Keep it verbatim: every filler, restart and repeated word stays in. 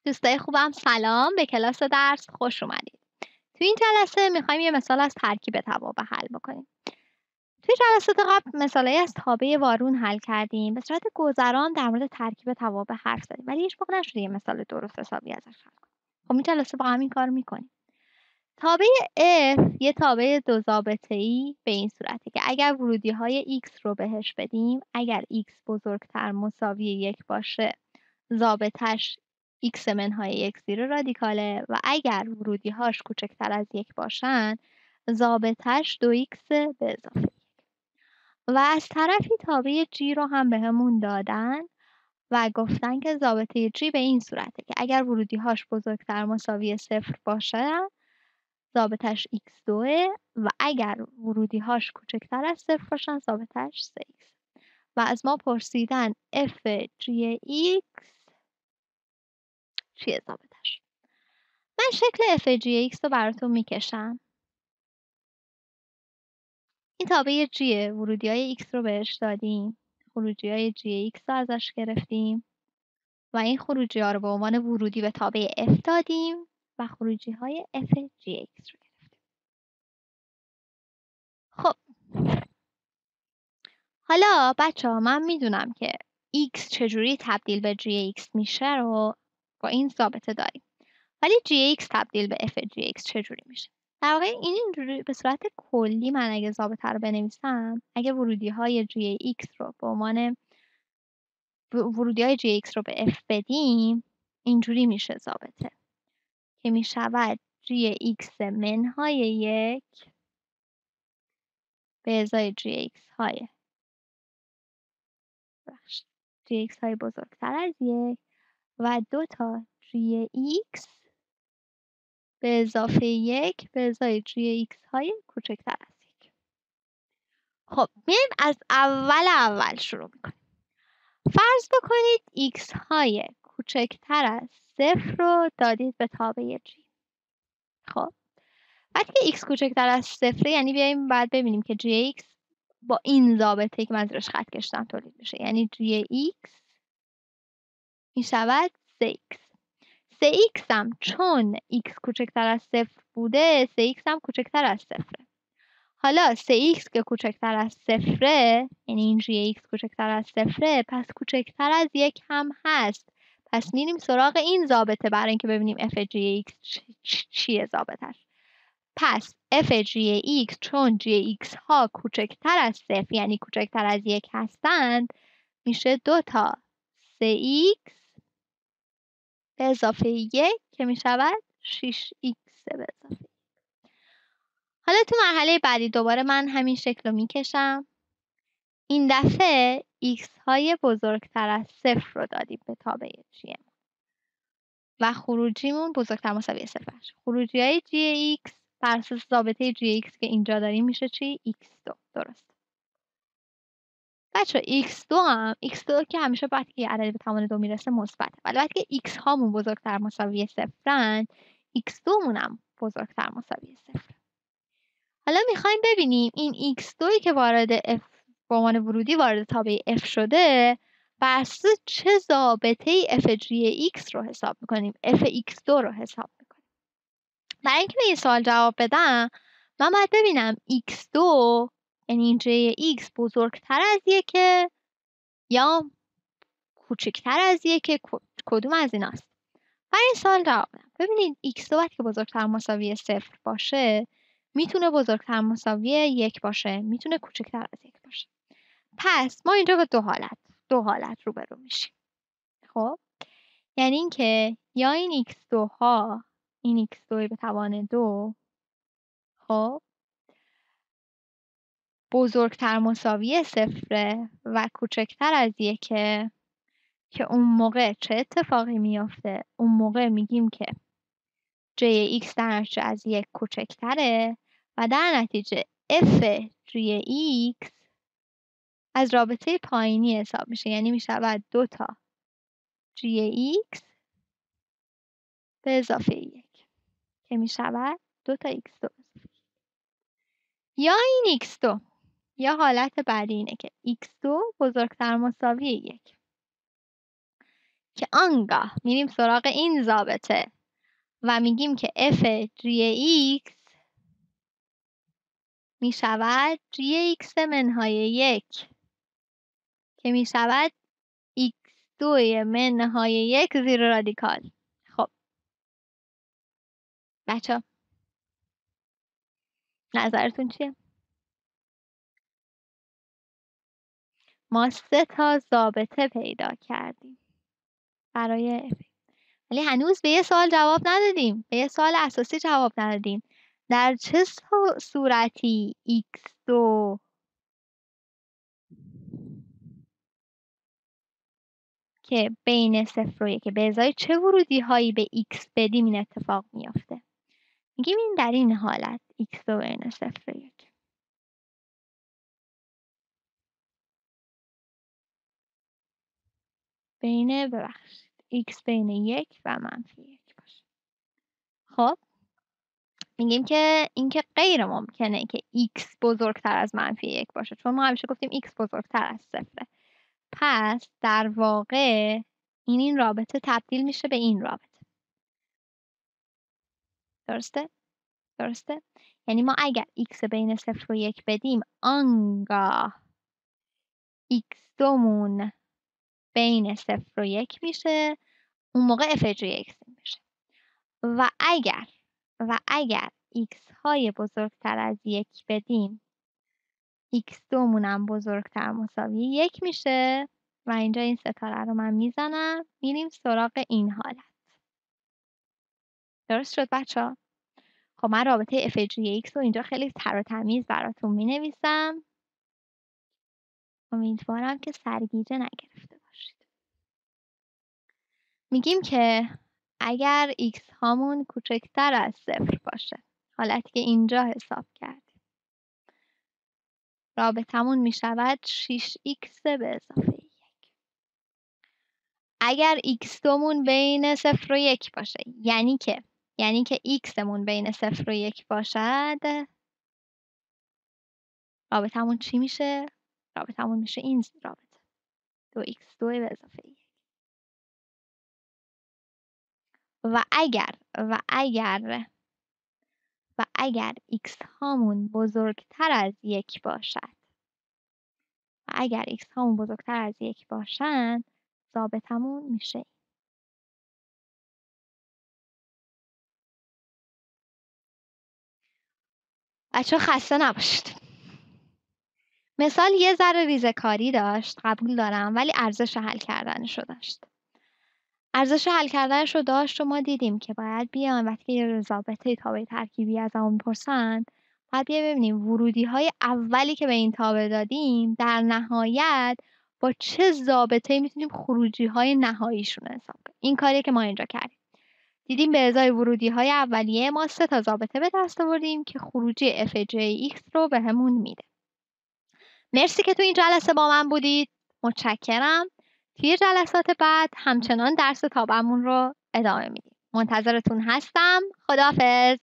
دوستای خوبم سلام، به کلاس درس خوش اومدید. تو این جلسه میخوایم یه مثال از ترکیب توابع حل بکنیم. توی جلسات قبل مثالایی از تابع وارون حل کردیم. به صورت گذران در مورد ترکیب توابع حرف زدیم، ولی هیچ موقع نشده یه مثال درست حسابی ازش حل کنیم. خب این جلسه با همین کار میکنیم. تابع f یه تابع دو ضابطه‌ای به این صورته که اگر ورودی‌های x رو بهش بدیم، اگر x بزرگتر مساوی یک باشه، ضابطش x منهای یک زیر رادیکاله و اگر ورودی‌هاش کوچکتر از یک باشن، ضابطش دو ایکس به اضافه یک. و از طرفی تابع g رو هم بهمون دادن و گفتن که ضابطه g به این صورته که اگر ورودی‌هاش بزرگتر مساوی صفر باشن، ضابطش ایکس دو و اگر ورودی‌هاش کوچکتر از صفر باشن، ضابطش سه ایکس. و از ما پرسیدن f g x چیه ضابطش. من شکل f g x رو براتون میکشم. این تابع g ورودی های x رو بهش دادیم، خروجی های g x رو ازش گرفتیم و این خروجی ها رو به عنوان ورودی به تابع f دادیم و خروجی های f g x رو گرفتیم. خب حالا بچه ها، من میدونم که x چجوری تبدیل به g x میشه رو با این ضابطه داریم، ولی g x تبدیل به f g x چجوری میشه؟ در واقع این اینجوری به صورت کلی من اگه ضابطه رو بنویسم، اگه ورودی های g x رو به عنوان ورودی های g x رو به f بدیم، اینجوری میشه ضابطه که میشود g x منهای یک به ازای g x های g x های بزرگتر از یک و دو تا g x به اضافه یک به ازای g x های کوچکتر از یک. خب میایم از اول اول شروع میکنیم. فرض بکنید x های کوچکتر از صفر رو دادید به تابع g. خب وقتی که x کوچکتر از صفر یعنی بیایم بعد ببینیم که gx با این ضابطه که من زیرش خط کشیدم تولید میشه، یعنی gx میشود سه ایکس. سه ایکس هم چون x کوچکتر از صفر بوده، سه ایکس هم کوچکتر از صفره. حالا سه ایکس که کوچکتر از صفره، یعنی این g x کوچکتر از صفره، پس کوچکتر از یک هم هست. پس میریم سراغ این ضابطه برای اینکه ببینیم f g x چیه ضابطش. پس f g x چون g x ها کوچکتر از صفر یعنی کوچکتر از یک هستند، میشه دو تا سه ایکس به اضافه یک که میشود شش ایکس به اضافه. حالا تو مرحله بعدی دوباره من همین شکل رو میکشم. این دفعه x های بزرگتر از صفر رو دادیم به تابع g و خروجیمون بزرگتر مساوی صفر. خروجی های gx بر اساس ضابطه gx که اینجا داریم میشه چی؟ ایکس دو. درست. بچه ایکس دو هم ایکس دو که همیشه باید که یه عددی به توان دو میرسه مثبت، ولی وقتی که x هامون بزرگتر مساوی صفرن، ایکس دو مون هم بزرگتر مساوی صفر. حالا میخوایم ببینیم این ایکس دو که وارد f به عنوان ورودی وارد تابع f شده، بر اساس چه ضابطه‌ای f g x رو حساب میکنیم؟ f ایکس دو رو حساب میکنیم. برای اینکه به این سوال جواب بدم، من باید ببینم ایکس دو یعنی j x بزرگتر از یکه یا کوچکتر از یکه، کدوم از ایناست؟ برای این سوال جواب بدم. ببینید ایکس دو وقتی که بزرگتر مساوی صفر باشه، میتونه بزرگتر مساوی یک باشه، میتونه کوچکتر از یک باشه. پس ما اینجا با دو حالت دو حالت روبرو میشیم. خب یعنی اینکه یا این ایکس دو ها این ایکس دو به توان دو خب بزرگتر مساوی صفره و کوچکتر از یکه، که اون موقع چه اتفاقی میافته؟ اون موقع میگیم که جی x در نتیجه از یک کوچکتره و در نتیجه f جی x از رابطه پایینی حساب میشه، یعنی میشود دو تا جی x به اضافه یک که میشود دو تا ایکس دو. یا این ایکس دو یا حالت بعدی اینه که ایکس دو بزرگتر مساوی یک. که آنگاه میریم سراغ این ضابطه و میگیم که اف جی x میشود جی x منهای یک که میشود ایکس دو منهای یک زیر رادیکال. خب بچه نظرتون چیه؟ ما سه تا ضابطه پیدا کردیم برای f، ولی هنوز به یه سوال جواب ندادیم، به یه سوال اساسی جواب ندادیم. در چه صورتی ایکس دو که بین صفر و یک به ازای چه ورودی هایی به x بدیم این اتفاق میافته؟ میگیم این در این حالت ایکس دو بین صفر و یک بین ببخشید x بین یک و منفی یک باشه. خب میگیم که این که غیر ممکنه که x بزرگتر از منفی یک باشه، چون ما همیشه گفتیم x بزرگتر از صفره. پس در واقع این این رابطه تبدیل میشه به این رابطه. درسته؟ درسته؟ یعنی ما اگر x بین صفر و یک بدیم آنگاه ایکس دو مون بین صفر و یک میشه، اون موقع اف جی x میشه. و اگر و اگر x های بزرگتر از یک بدیم ایکس دو مونم بزرگتر مساوی یک میشه و اینجا این ستاره رو من میزنم، میریم سراغ این حالت. درست شد بچه ها؟ خب من رابطه اف جی x رو اینجا خیلی تر و تمیز براتون می نویسم. امیدوارم که سرگیجه نگرفته باشید. میگیم که اگر x هامون کوچکتر از صفر باشه، حالتی که اینجا حساب کردیم، رابطمون می شود شش ایکس به اضافه یک. اگر ایکس دو مون بین صفر و یک باشه، یعنی که یعنی که x مون بین صفر و یک باشد، رابطمون چی میشه؟ رابطمون میشه این رابطه دو ایکس دو به اضافه یک. و اگر و اگر و اگر x هامون بزرگتر از یک باشد و اگر x هامون بزرگتر از یک باشن، ضابطمون میشه. بچه خسته نباشید. مثال یه ذره ریزه‌کاری داشت، قبول دارم، ولی ارزش حل کردنشو داشت. ارزش حل کردنشو داشت و ما دیدیم که باید بیان وقتی یه ضابطه تابع ترکیبی از همون میپرسن، باید بیا ببینیم ورودی های اولی که به این تابع دادیم در نهایت با چه ضابطه‌ای میتونیم خروجی های نهاییشون حساب کنیم. این کاریه که ما اینجا کردیم. دیدیم به ازای ورودی های اولیه ما سه تا ضابطه به دست آوردیم که خروجی اف جی x رو به همون میده. مرسی که تو این جلسه با من بودید. متشکرم. توی جلسات بعد همچنان درس تابعمون رو ادامه میدیم. منتظرتون هستم. خداحافظ.